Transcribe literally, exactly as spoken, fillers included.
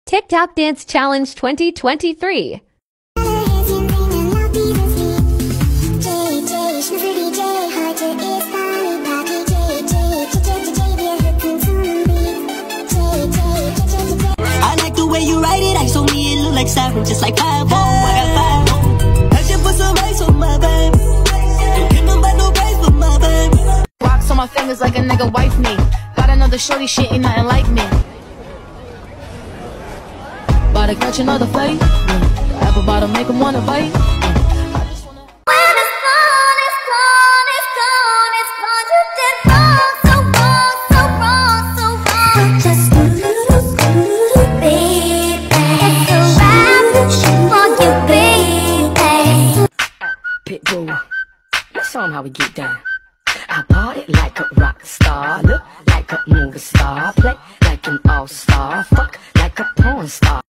TikTok Dance Challenge twenty twenty-three. I like the way you write it, I saw me, it look like siren, just like five oh. I got five oh. I should put some ice on my baby. Don't give nobody no praise but my baby. Rocks on my fingers like a nigga wife me. Got another shorty, shit ain't nothing like me. About to catch another fight. The apple bottom make him wanna bite. I just wanna. When it's gone, it's gone, it's gone, it's gone. You did wrong, so wrong, so wrong, so wrong. Just a little, little baby. It's a wrap for you, baby. Pitbull, let's show 'em how we get down. I party like a rock star, look like a movie star, play like an all-star, fuck like a porn star.